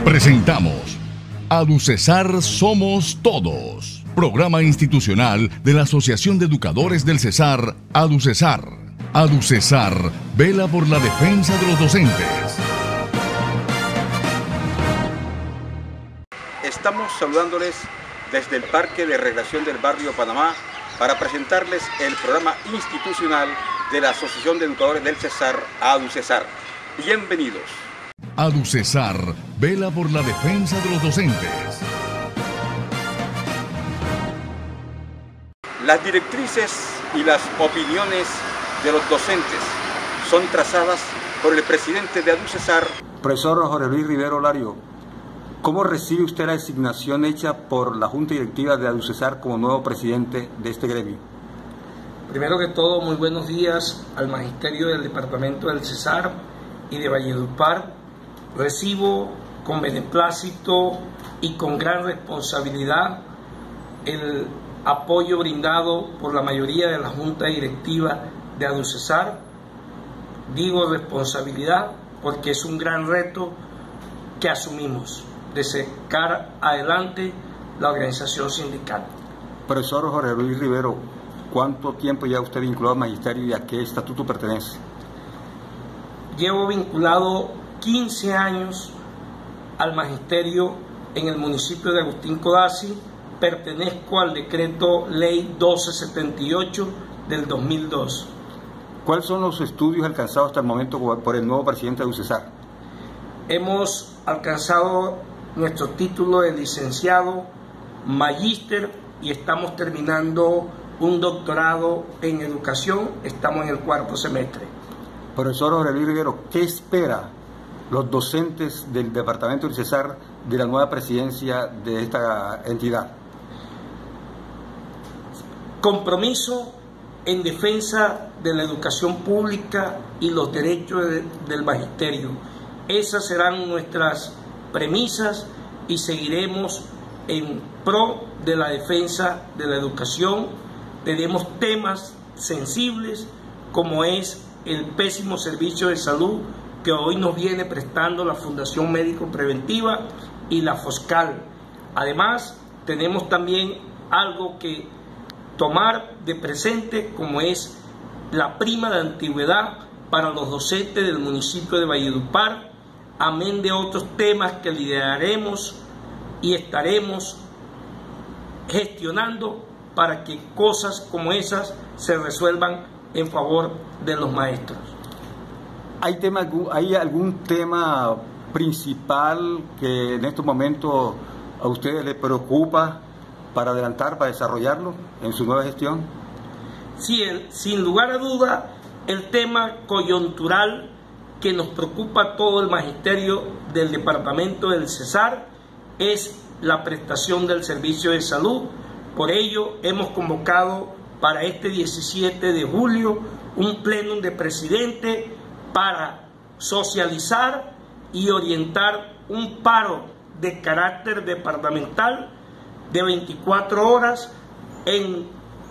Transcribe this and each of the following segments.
Presentamos ADUCESAR Somos Todos, programa institucional de la Asociación de Educadores del Cesar, ADUCESAR. ADUCESAR vela por la defensa de los docentes. Estamos saludándoles desde el Parque de Recreación del Barrio Panamá para presentarles el programa institucional de la Asociación de Educadores del Cesar, ADUCESAR. Bienvenidos. ADUCESAR vela por la defensa de los docentes. Las directrices y las opiniones de los docentes son trazadas por el presidente de ADUCESAR. Profesor Jorge Luis Rivero Lario, ¿cómo recibe usted la designación hecha por la Junta Directiva de ADUCESAR como nuevo presidente de este gremio? Primero que todo, muy buenos días al magisterio del departamento del Cesar y de Valledupar. Recibo con beneplácito y con gran responsabilidad el apoyo brindado por la mayoría de la Junta Directiva de ADUCESAR. Digo responsabilidad porque es un gran reto que asumimos de sacar adelante la organización sindical. Profesor Jorge Luis Rivero, ¿cuánto tiempo ya usted vinculado al magisterio y a qué estatuto pertenece? Llevo vinculado 15 años al magisterio en el municipio de Agustín Codazzi. Pertenezco al decreto ley 1278 del 2002. ¿Cuáles son los estudios alcanzados hasta el momento por el nuevo presidente de ADUCESAR? Hemos alcanzado nuestro título de licenciado, magíster y estamos terminando un doctorado en educación. Estamos en el 4º semestre. Profesor Jorge Luis Rivero, ¿qué espera los docentes del departamento del Cesar de la nueva presidencia de esta entidad? Compromiso en defensa de la educación pública y los derechos del magisterio. Esas serán nuestras premisas y seguiremos en pro de la defensa de la educación. Tenemos temas sensibles como es el pésimo servicio de salud que hoy nos viene prestando la Fundación Médico Preventiva y la Foscal. Además, tenemos también algo que tomar de presente como es la prima de antigüedad para los docentes del municipio de Valledupar, amén de otros temas que lideraremos y estaremos gestionando para que cosas como esas se resuelvan en favor de los maestros. ¿Hay algún tema principal que en estos momentos a ustedes les preocupa para adelantar, para desarrollarlo en su nueva gestión? Sí, sin lugar a duda, el tema coyuntural que nos preocupa a todo el magisterio del departamento del Cesar es la prestación del servicio de salud. Por ello, hemos convocado para este 17 de julio un plénum de presidente para socializar y orientar un paro de carácter departamental de 24 horas en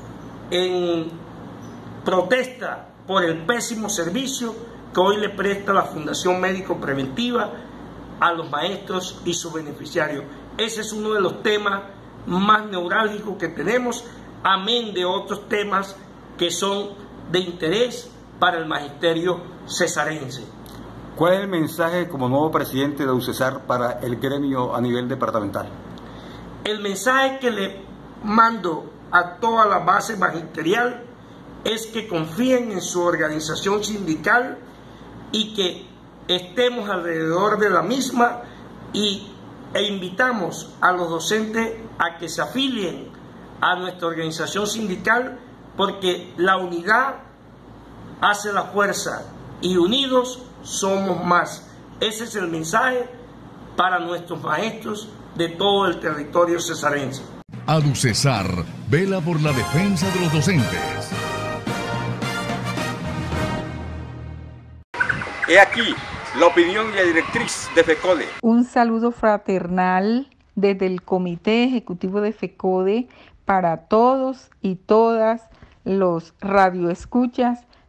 protesta por el pésimo servicio que hoy le presta la Fundación Médico Preventiva a los maestros y sus beneficiarios. Ese es uno de los temas más neurálgicos que tenemos, amén de otros temas que son de interés para el magisterio cesarense. ¿Cuál es el mensaje como nuevo presidente de ADUCESAR para el gremio a nivel departamental? El mensaje que le mando a toda la base magisterial es que confíen en su organización sindical y que estemos alrededor de la misma e invitamos a los docentes a que se afilien a nuestra organización sindical porque la unidad hace la fuerza y unidos somos más. Ese es el mensaje para nuestros maestros de todo el territorio cesarense. ADUCESAR vela por la defensa de los docentes. He aquí la opinión y la directriz de FECODE. Un saludo fraternal desde el Comité Ejecutivo de FECODE para todos y todas los radioescuchas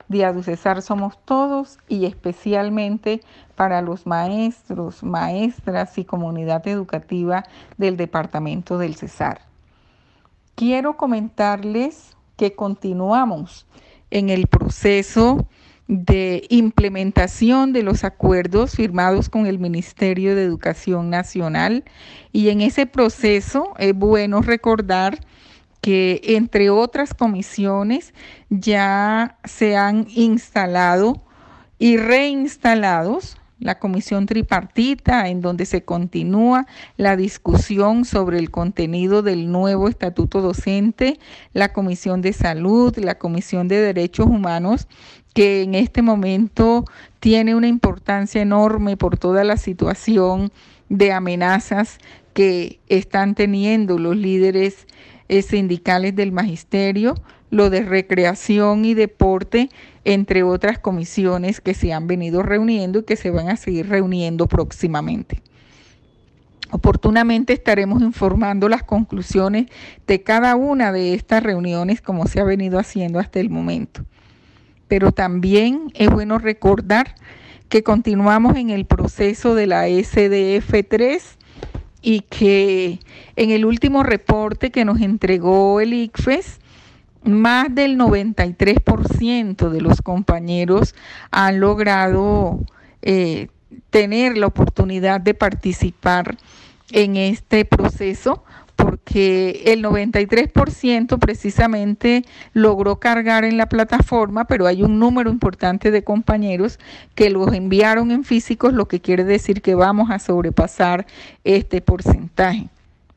de ADUCESAR Somos Todos y especialmente para los maestros, maestras y comunidad educativa del departamento del Cesar. Quiero comentarles que continuamos en el proceso de implementación de los acuerdos firmados con el Ministerio de Educación Nacional, y en ese proceso es bueno recordar que entre otras comisiones ya se han instalado y reinstalados la comisión tripartita, en donde se continúa la discusión sobre el contenido del nuevo estatuto docente, la comisión de salud, la comisión de derechos humanos, que en este momento tiene una importancia enorme por toda la situación de amenazas que están teniendo los líderes sindicales del magisterio, lo de recreación y deporte, entre otras comisiones que se han venido reuniendo y que se van a seguir reuniendo próximamente. Oportunamente estaremos informando las conclusiones de cada una de estas reuniones como se ha venido haciendo hasta el momento. Pero también es bueno recordar que continuamos en el proceso de la SDF3 y que en el último reporte que nos entregó el ICFES, más del 93% de los compañeros han logrado tener la oportunidad de participar en este proceso, porque el 93% precisamente logró cargar en la plataforma, pero hay un número importante de compañeros que los enviaron en físicos, lo que quiere decir que vamos a sobrepasar este porcentaje.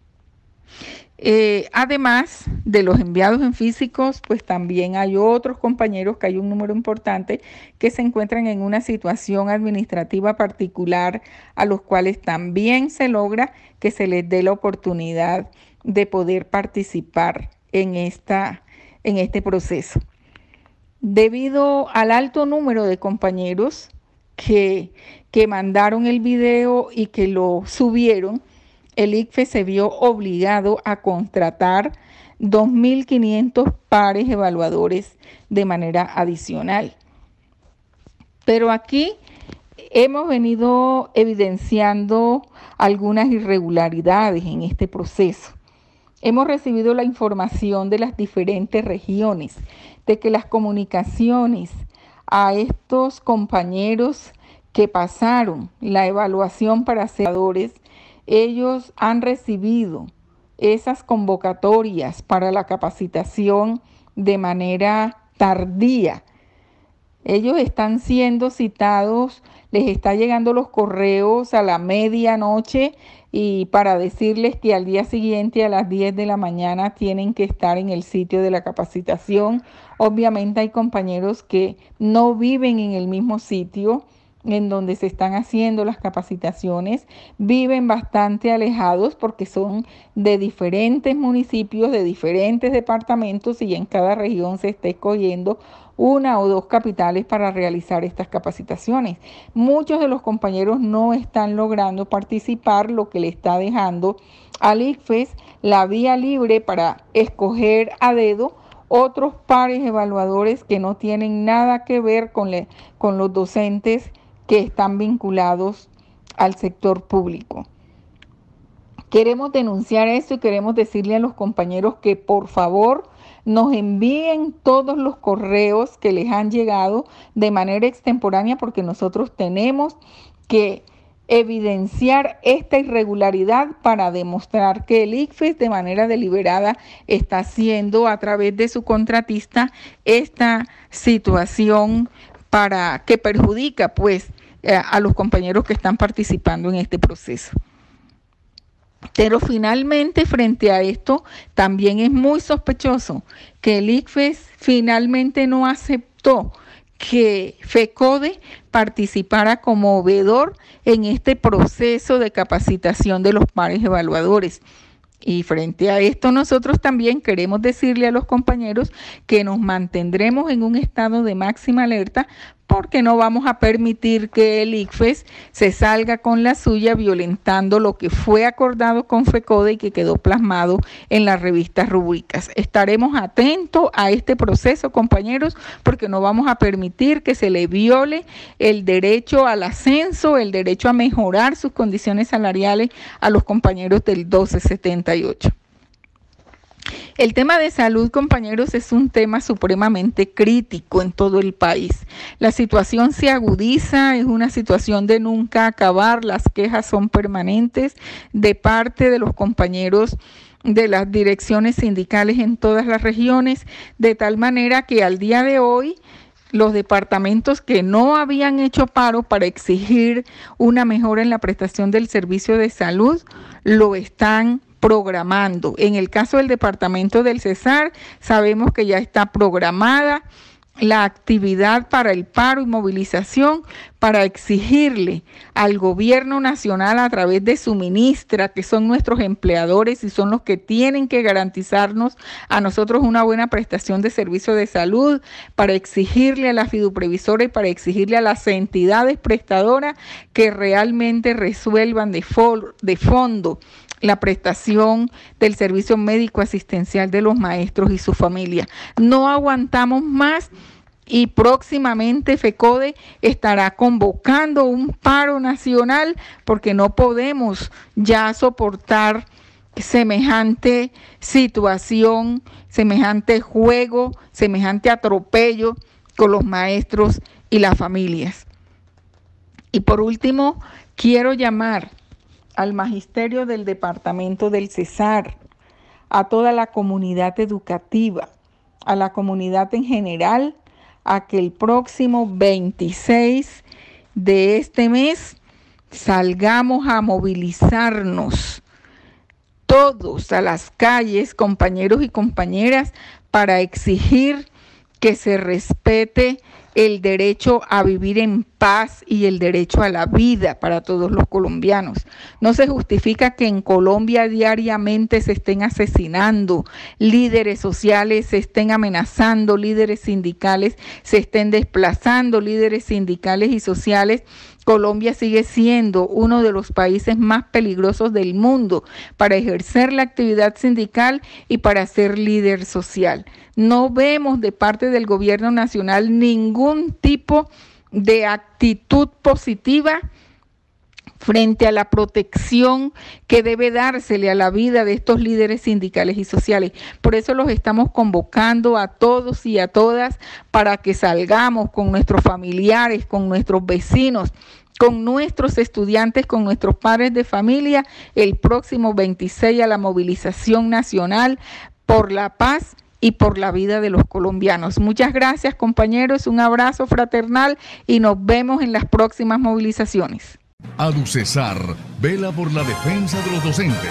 Además de los enviados en físicos, pues también hay otros compañeros, que hay un número importante, que se encuentran en una situación administrativa particular, a los cuales también se logra que se les dé la oportunidad de poder participar en este proceso. Debido al alto número de compañeros que mandaron el video y que lo subieron, el ICFES se vio obligado a contratar 2.500 pares evaluadores de manera adicional. Pero aquí hemos venido evidenciando algunas irregularidades en este proceso. Hemos recibido la información de las diferentes regiones de que las comunicaciones a estos compañeros que pasaron la evaluación para evaluadores, ellos han recibido esas convocatorias para la capacitación de manera tardía. Ellos están siendo citados, les está llegando los correos a la medianoche y para decirles que al día siguiente a las 10 de la mañana tienen que estar en el sitio de la capacitación. Obviamente hay compañeros que no viven en el mismo sitio en donde se están haciendo las capacitaciones, viven bastante alejados porque son de diferentes municipios, de diferentes departamentos, y en cada región se está escogiendo una o dos capitales para realizar estas capacitaciones. Muchos de los compañeros no están logrando participar, lo que le está dejando al ICFES la vía libre para escoger a dedo otros pares evaluadores que no tienen nada que ver con los docentes que están vinculados al sector público. Queremos denunciar esto y queremos decirle a los compañeros que por favor nos envíen todos los correos que les han llegado de manera extemporánea, porque nosotros tenemos que evidenciar esta irregularidad para demostrar que el ICFES de manera deliberada está haciendo a través de su contratista esta situación para que perjudica pues a los compañeros que están participando en este proceso. Pero finalmente, frente a esto, también es muy sospechoso que el ICFES finalmente no aceptó que FECODE participara como veedor en este proceso de capacitación de los pares evaluadores. Y frente a esto, nosotros también queremos decirle a los compañeros que nos mantendremos en un estado de máxima alerta porque no vamos a permitir que el ICFES se salga con la suya violentando lo que fue acordado con FECODE y que quedó plasmado en las revistas Rúbricas. Estaremos atentos a este proceso, compañeros, porque no vamos a permitir que se le viole el derecho al ascenso, el derecho a mejorar sus condiciones salariales a los compañeros del 1278. El tema de salud, compañeros, es un tema supremamente crítico en todo el país. La situación se agudiza, es una situación de nunca acabar, las quejas son permanentes de parte de los compañeros de las direcciones sindicales en todas las regiones, de tal manera que al día de hoy los departamentos que no habían hecho paro para exigir una mejora en la prestación del servicio de salud lo están programando. En el caso del departamento del Cesar, sabemos que ya está programada la actividad para el paro y movilización para exigirle al gobierno nacional a través de su ministra, que son nuestros empleadores y son los que tienen que garantizarnos a nosotros una buena prestación de servicio de salud, para exigirle a la fiduprevisora y para exigirle a las entidades prestadoras que realmente resuelvan de fondo la prestación del servicio médico asistencial de los maestros y su familia. No aguantamos más y próximamente FECODE estará convocando un paro nacional porque no podemos ya soportar semejante situación, semejante juego, semejante atropello con los maestros y las familias. Y por último, quiero llamar al magisterio del departamento del Cesar, a toda la comunidad educativa, a la comunidad en general, a que el próximo 26 de este mes salgamos a movilizarnos todos a las calles, compañeros y compañeras, para exigir que se respete el derecho a vivir en paz y el derecho a la vida para todos los colombianos. No se justifica que en Colombia diariamente se estén asesinando, líderes sociales se estén amenazando, líderes sindicales se estén desplazando, líderes sindicales y sociales. Colombia sigue siendo uno de los países más peligrosos del mundo para ejercer la actividad sindical y para ser líder social. No vemos de parte del gobierno nacional ningún tipo de actitud positiva frente a la protección que debe dársele a la vida de estos líderes sindicales y sociales. Por eso los estamos convocando a todos y a todas para que salgamos con nuestros familiares, con nuestros vecinos, con nuestros estudiantes, con nuestros padres de familia, el próximo 26 a la movilización nacional por la paz y por la vida de los colombianos. Muchas gracias, compañeros, un abrazo fraternal y nos vemos en las próximas movilizaciones. ADUCESAR vela por la defensa de los docentes.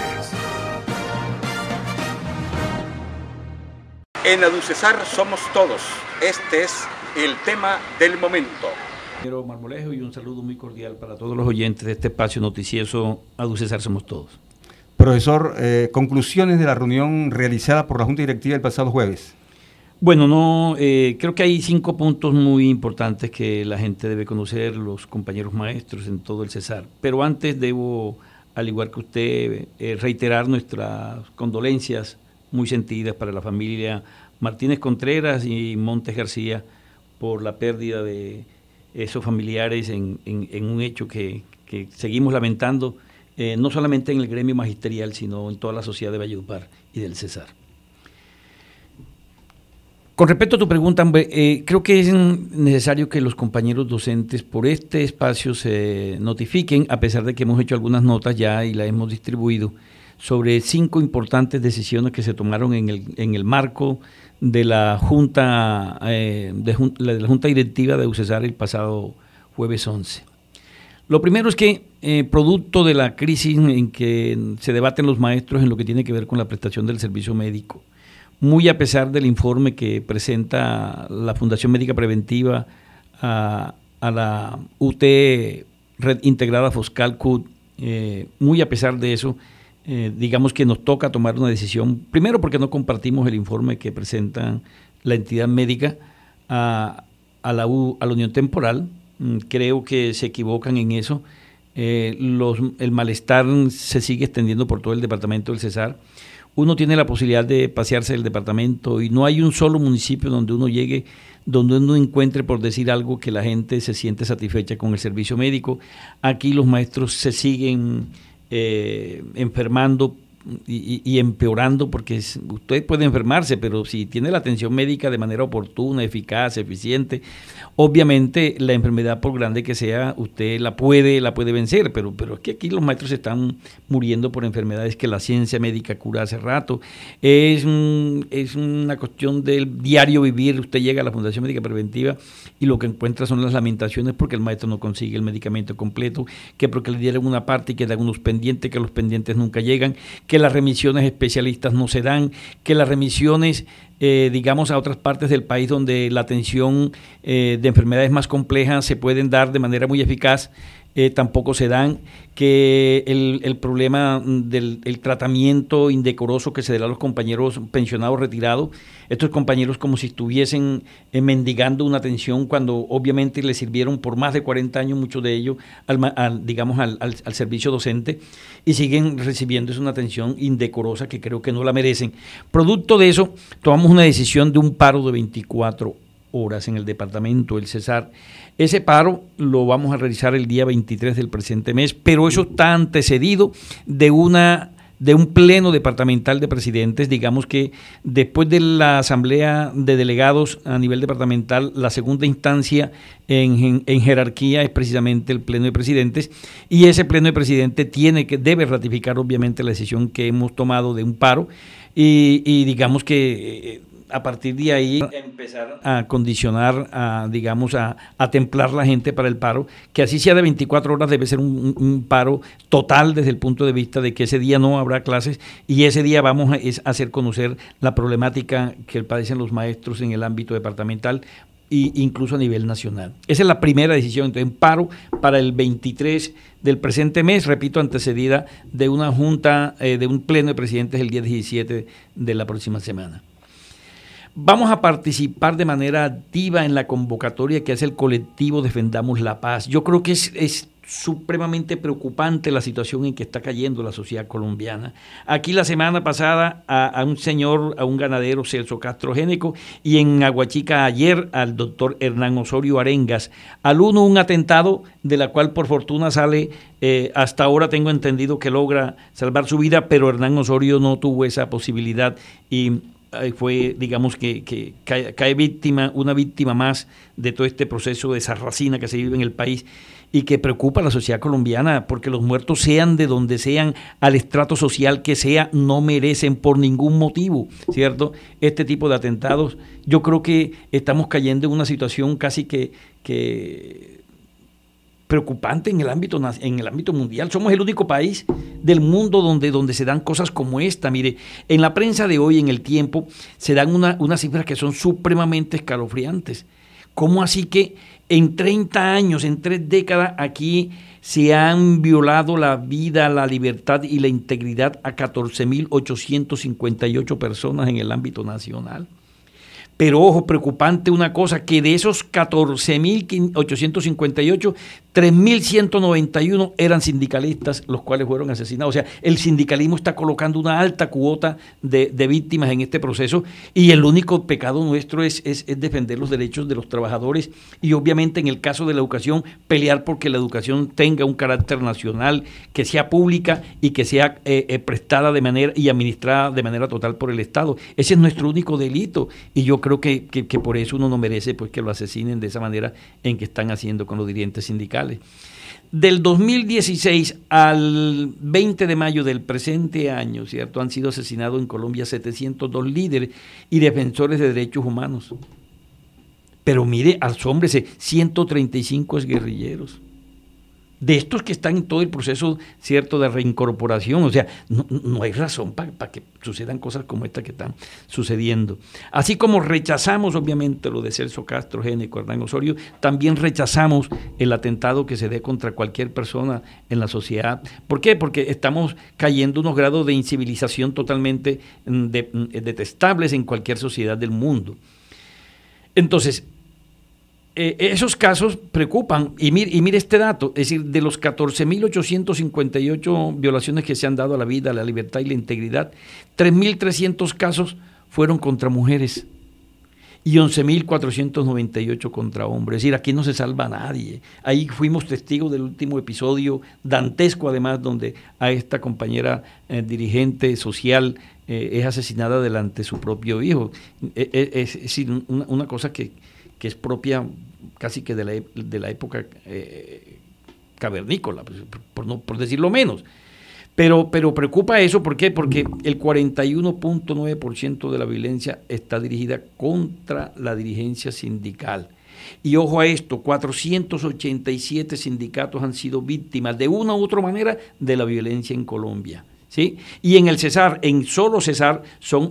En ADUCESAR somos todos. Este es el tema del momento. Ingeniero Marmolejo, y un saludo muy cordial para todos los oyentes de este espacio noticioso ADUCESAR Somos Todos. Profesor, conclusiones de la reunión realizada por la Junta Directiva el pasado jueves. Bueno, creo que hay 5 puntos muy importantes que la gente debe conocer, los compañeros maestros en todo el Cesar. Pero antes debo, al igual que usted, reiterar nuestras condolencias muy sentidas para la familia Martínez Contreras y Montes García por la pérdida de esos familiares en un hecho que seguimos lamentando, no solamente en el gremio magisterial, sino en toda la sociedad de Valledupar y del Cesar. Con respecto a tu pregunta, creo que es necesario que los compañeros docentes por este espacio se notifiquen, a pesar de que hemos hecho algunas notas ya y las hemos distribuido, sobre 5 importantes decisiones que se tomaron en el marco de la Junta de la Junta Directiva de UCESAR el pasado jueves 11. Lo primero es que, producto de la crisis en que se debaten los maestros en lo que tiene que ver con la prestación del servicio médico, muy a pesar del informe que presenta la Fundación Médica Preventiva a la UT Red Integrada Foscal-CUT, muy a pesar de eso, digamos que nos toca tomar una decisión, primero porque no compartimos el informe que presenta la entidad médica, a a la unión temporal. Creo que se equivocan en eso. El malestar se sigue extendiendo por todo el departamento del Cesar. Uno tiene la posibilidad de pasearse del departamento y no hay un solo municipio donde uno llegue, donde uno encuentre, por decir algo, que la gente se siente satisfecha con el servicio médico. Aquí los maestros se siguen enfermando y empeorando, porque usted puede enfermarse, pero si tiene la atención médica de manera oportuna, eficaz, eficiente, obviamente la enfermedad, por grande que sea, usted la puede vencer, pero es que aquí los maestros están muriendo por enfermedades que la ciencia médica cura hace rato. Es una cuestión del diario vivir. Usted llega a la Fundación Médica Preventiva y lo que encuentra son las lamentaciones porque el maestro no consigue el medicamento completo, que porque le dieron una parte y quedan unos pendientes, que los pendientes nunca llegan, que las remisiones especialistas no se dan, que las remisiones, digamos, a otras partes del país donde la atención de enfermedades más complejas se pueden dar de manera muy eficaz, tampoco se dan, que el problema del tratamiento indecoroso que se da a los compañeros pensionados retirados, estos compañeros como si estuviesen mendigando una atención cuando obviamente les sirvieron por más de 40 años, muchos de ellos, al servicio docente, y siguen recibiendo una atención indecorosa que creo que no la merecen. Producto de eso, tomamos una decisión de un paro de 24 horas en el departamento del Cesar. Ese paro lo vamos a realizar el día 23 del presente mes, pero eso está antecedido de un pleno departamental de presidentes. Digamos que después de la asamblea de delegados a nivel departamental, la segunda instancia en jerarquía es precisamente el pleno de presidentes, y ese pleno de presidentes debe ratificar obviamente la decisión que hemos tomado de un paro, y digamos que a partir de ahí empezar a condicionar, a templar la gente para el paro, que así sea de 24 horas, debe ser un paro total desde el punto de vista de que ese día no habrá clases y ese día vamos a hacer conocer la problemática que padecen los maestros en el ámbito departamental e incluso a nivel nacional. Esa es la primera decisión. Entonces, paro para el 23 del presente mes, repito, antecedida de una junta, de un pleno de presidentes el día 17 de la próxima semana. Vamos a participar de manera activa en la convocatoria que hace el colectivo Defendamos la Paz. Yo creo que es supremamente preocupante la situación en que está cayendo la sociedad colombiana. Aquí la semana pasada a un ganadero, Celso Castro Géneco, y en Aguachica ayer al doctor Hernán Osorio Arengas. Al uno un atentado de la cual por fortuna sale, hasta ahora tengo entendido que logra salvar su vida, pero Hernán Osorio no tuvo esa posibilidad y fue, digamos, que cae una víctima más de todo este proceso de sarracina que se vive en el país y que preocupa a la sociedad colombiana, porque los muertos, sean de donde sean, al estrato social que sea, no merecen por ningún motivo, ¿cierto?, este tipo de atentados. Yo creo que estamos cayendo en una situación casi que preocupante en el ámbito mundial. Somos el único país del mundo donde se dan cosas como esta. Mire, en la prensa de hoy, en El Tiempo, se dan unas cifras que son supremamente escalofriantes. ¿Cómo así que en 30 años, en 3 décadas, aquí se han violado la vida, la libertad y la integridad a 14.858 personas en el ámbito nacional? Pero ojo, preocupante una cosa, que de esos 14.858, 3.191 eran sindicalistas, los cuales fueron asesinados. O sea, el sindicalismo está colocando una alta cuota de víctimas en este proceso, y el único pecado nuestro es defender los derechos de los trabajadores y obviamente en el caso de la educación, pelear porque la educación tenga un carácter nacional, que sea pública y que sea prestada de manera y administrada de manera total por el Estado. Ese es nuestro único delito, y yo creo que por eso uno no merece pues que lo asesinen de esa manera en que están haciendo con los dirigentes sindicales. Del 2016 al 20 de mayo del presente año, ¿cierto?, han sido asesinados en Colombia 702 líderes y defensores de derechos humanos. Pero mire, asómbrese, 135 exguerrilleros. De estos que están en todo el proceso, ¿cierto?, de reincorporación. O sea, no hay razón para que sucedan cosas como estas que están sucediendo. Así como rechazamos, obviamente, lo de Celso Castro Géneco, Hernán Osorio, también rechazamos el atentado que se dé contra cualquier persona en la sociedad. ¿Por qué? Porque estamos cayendo unos grados de incivilización totalmente detestables en cualquier sociedad del mundo. Entonces, esos casos preocupan. Y mire este dato, es decir, de los 14.858 violaciones que se han dado a la vida, a la libertad y la integridad, 3.300 casos fueron contra mujeres y 11.498 contra hombres. Es decir, aquí no se salva a nadie. Ahí fuimos testigos del último episodio dantesco, además, donde a esta compañera dirigente social es asesinada delante de su propio hijo. Es decir, una cosa que es propia casi que de la época cavernícola, por decirlo menos. Pero preocupa eso, ¿por qué? Porque el 41.9% de la violencia está dirigida contra la dirigencia sindical. Y ojo a esto, 487 sindicatos han sido víctimas de una u otra manera de la violencia en Colombia, ¿sí? Y en el Cesar, en solo Cesar, son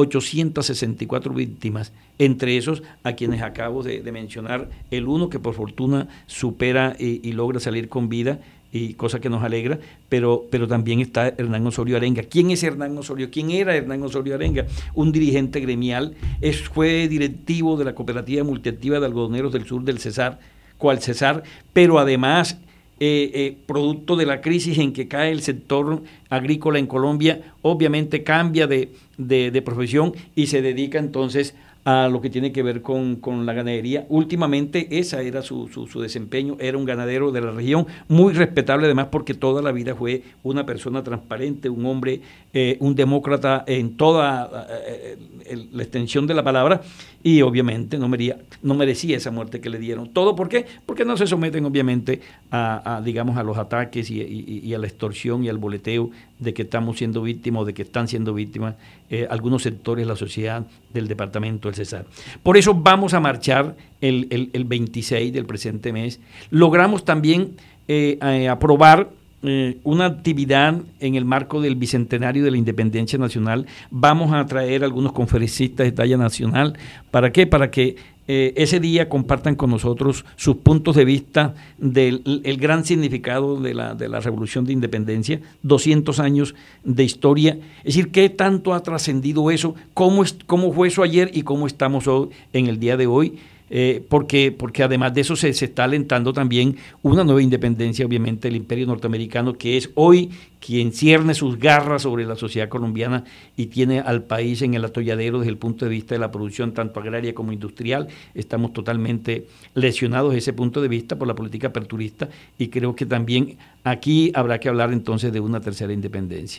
864 víctimas, entre esos a quienes acabo de mencionar, el uno que por fortuna supera y logra salir con vida, y cosa que nos alegra, pero también está Hernán Osorio Arenga. ¿Quién es Hernán Osorio? ¿Quién era Hernán Osorio Arenga? Un dirigente gremial, fue directivo de la Cooperativa Multiactiva de Algodoneros del Sur del Cesar, cual Cesar, pero además producto de la crisis en que cae el sector agrícola en Colombia, obviamente cambia de profesión y se dedica entonces a lo que tiene que ver con la ganadería. Últimamente esa era su desempeño, era un ganadero de la región, muy respetable además porque toda la vida fue una persona transparente, un hombre, un demócrata en toda la extensión de la palabra, y obviamente no merecía esa muerte que le dieron. ¿Todo por qué? Porque no se someten obviamente digamos, a los ataques y a la extorsión y al boleteo de que estamos siendo víctimas o de que están siendo víctimas algunos sectores de la sociedad del departamento del Cesar. Por eso vamos a marchar el 26 del presente mes. Logramos también aprobar una actividad en el marco del Bicentenario de la Independencia Nacional. Vamos a traer algunos conferencistas de talla nacional. ¿Para qué? Para que ese día compartan con nosotros sus puntos de vista del gran significado de la Revolución de Independencia, 200 años de historia. Es decir, ¿qué tanto ha trascendido eso? ¿Cómo fue eso ayer y cómo estamos hoy, en el día de hoy? Porque además de eso se está alentando también una nueva independencia, obviamente, del Imperio norteamericano, que es hoy quien cierne sus garras sobre la sociedad colombiana y tiene al país en el atolladero desde el punto de vista de la producción tanto agraria como industrial. Estamos totalmente lesionados desde ese punto de vista por la política aperturista, y creo que también aquí habrá que hablar entonces de una tercera independencia.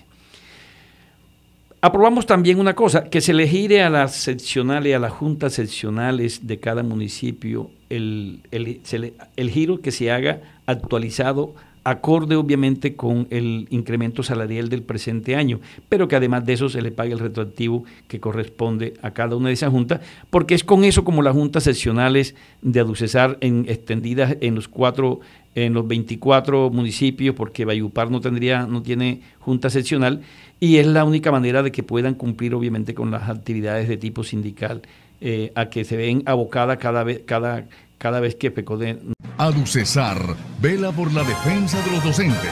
Aprobamos también una cosa, que se le gire a las seccionales, a las juntas seccionales de cada municipio, el giro que se haga actualizado, acorde obviamente con el incremento salarial del presente año, pero que además de eso se le pague el retroactivo que corresponde a cada una de esas juntas, porque es con eso como las juntas seccionales de Aducesar extendidas en los 24 municipios, porque Valledupar no tiene junta seccional, y es la única manera de que puedan cumplir obviamente con las actividades de tipo sindical a que se ven abocadas cada vez que FECODE. Aducesar vela por la defensa de los docentes.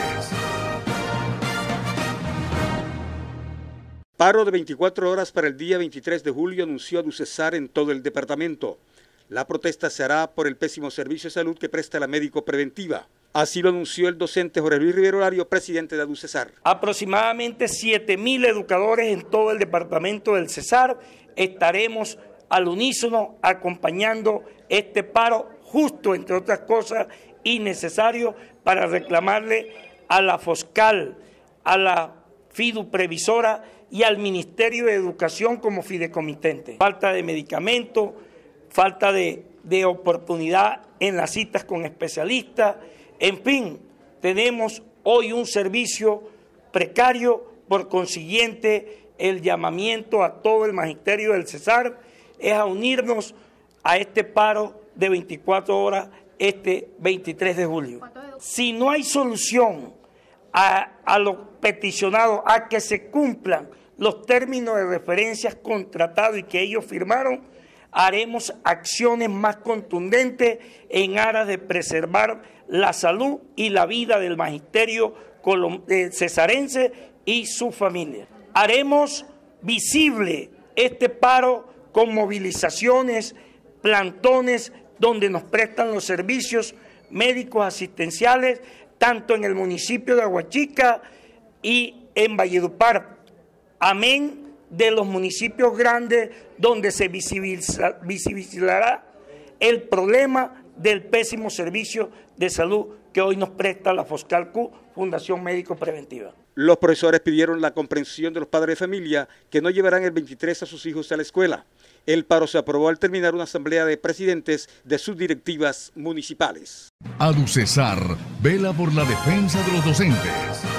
Paro de 24 horas para el día 23 de julio anunció Aducesar en todo el departamento. La protesta se hará por el pésimo servicio de salud que presta la médico preventiva. Así lo anunció el docente Jorge Luis Rivero Olario, presidente de Aducesar. Aproximadamente 7.000 educadores en todo el departamento del Cesar estaremos al unísono acompañando este paro justo, entre otras cosas, innecesario para reclamarle a la Foscal, a la Fidu Previsora y al Ministerio de Educación como fideicomitente. Falta de medicamentos, falta de oportunidad en las citas con especialistas, en fin, tenemos hoy un servicio precario, por consiguiente el llamamiento a todo el magisterio del Cesar es a unirnos a este paro de 24 horas este 23 de julio. Si no hay solución a los peticionados a que se cumplan los términos de referencias contratados y que ellos firmaron, haremos acciones más contundentes en aras de preservar la salud y la vida del magisterio cesarense y su familia. Haremos visible este paro con movilizaciones, plantones, donde nos prestan los servicios médicos asistenciales, tanto en el municipio de Aguachica y en Valledupar, amén de los municipios grandes donde se visibilizará el problema del pésimo servicio de salud que hoy nos presta la Foscal-Q, Fundación Médico Preventiva. Los profesores pidieron la comprensión de los padres de familia que no llevarán el 23 a sus hijos a la escuela. El paro se aprobó al terminar una asamblea de presidentes de subdirectivas municipales. ADUCESAR vela por la defensa de los docentes.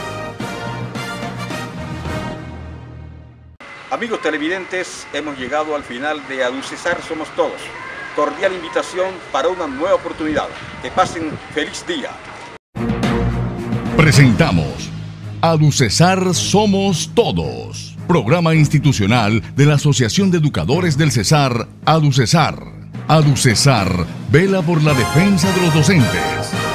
Amigos televidentes, hemos llegado al final de ADUCESAR Somos Todos. Cordial invitación para una nueva oportunidad. Que pasen feliz día. Presentamos ADUCESAR Somos Todos, programa institucional de la Asociación de Educadores del Cesar, ADUCESAR. ADUCESAR vela por la defensa de los docentes.